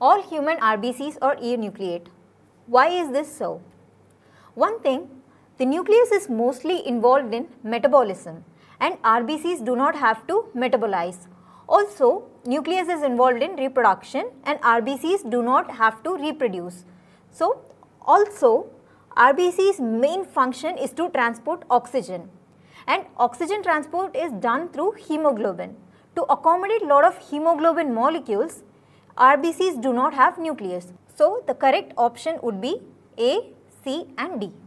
All human RBCs are enucleate. Why is this so? One thing, the nucleus is mostly involved in metabolism and RBCs do not have to metabolize. Also, nucleus is involved in reproduction and RBCs do not have to reproduce. So, also RBC's main function is to transport oxygen, and oxygen transport is done through hemoglobin. To accommodate lot of hemoglobin molecules, RBCs do not have nucleus. So, the correct option would be A, C and D.